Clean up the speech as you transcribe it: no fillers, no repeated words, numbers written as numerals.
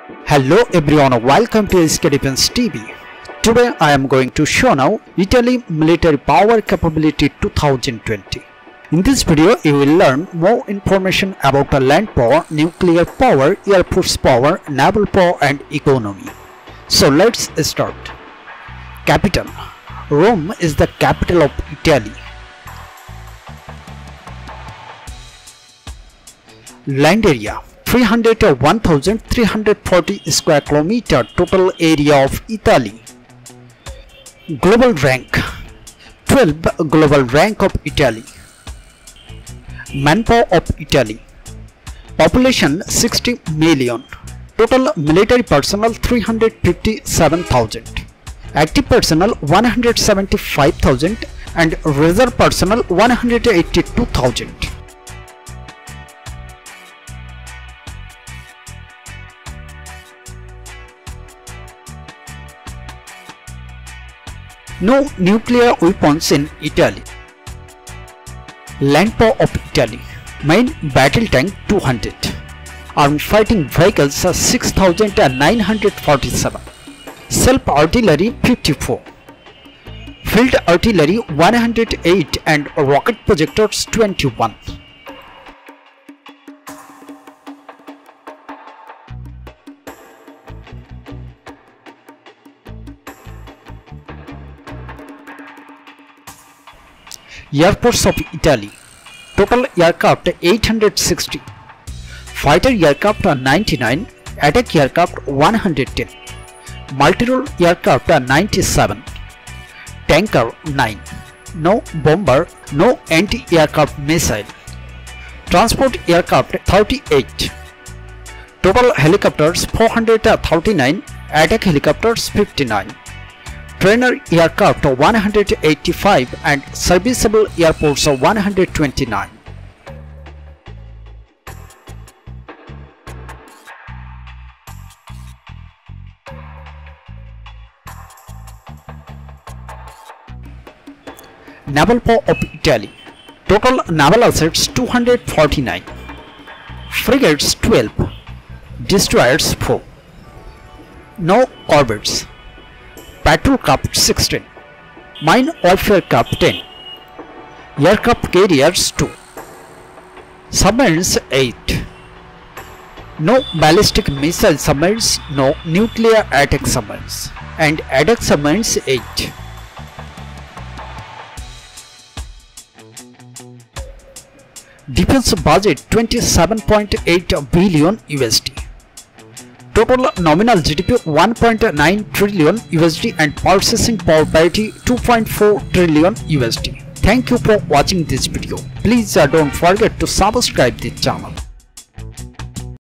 Hello everyone, welcome to SK Defense TV. Today I am going to show now Italy military power capability 2020. In this video you will learn more information about land power, nuclear power, air force power, naval power and economy. So let's start. Capital. Rome is the capital of Italy. Land area 301,340 square kilometer total area of Italy. Global rank 12 global rank of Italy. Manpower of Italy. Population 60 million. Total military personnel 357,000. Active personnel 175,000 and reserve personnel 182,000. No nuclear weapons in Italy. Land power of Italy. Main battle tank 200. Armed fighting vehicles 6,947. Self artillery 54. Field artillery 108 and rocket projectors 21. Air Force of Italy. Total aircraft 860. Fighter aircraft 99. Attack aircraft 110. Multi-role aircraft 97. Tanker 9. No bomber, no anti-aircraft missile. Transport aircraft 38. Total helicopters 439. Attack helicopters 59. Trainer aircraft 185 and serviceable airports 129. Naval power of Italy. Total naval assets 249. Frigates 12. Destroyers 4. No corvettes. Patrol craft 16. Mine warfare craft 10. Aircraft carriers 2. Submarines 8. No ballistic missile submarines, no nuclear attack submarines, and attack submarines 8. Defense budget 27.8 billion USD. Total nominal GDP 1.9 trillion USD and purchasing power parity 2.4 trillion USD. Thank you for watching this video. Please don't forget to subscribe this channel.